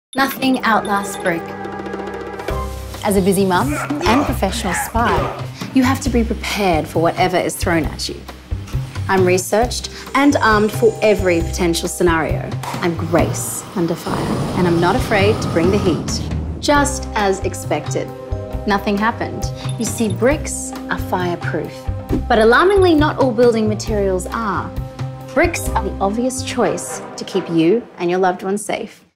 Nothing outlasts brick. As a busy mum and professional spy, you have to be prepared for whatever is thrown at you. I'm researched and armed for every potential scenario. I'm Grace under fire, and I'm not afraid to bring the heat. Just as expected. Nothing happened. You see, bricks are fireproof. But alarmingly, not all building materials are. Bricks are the obvious choice to keep you and your loved ones safe.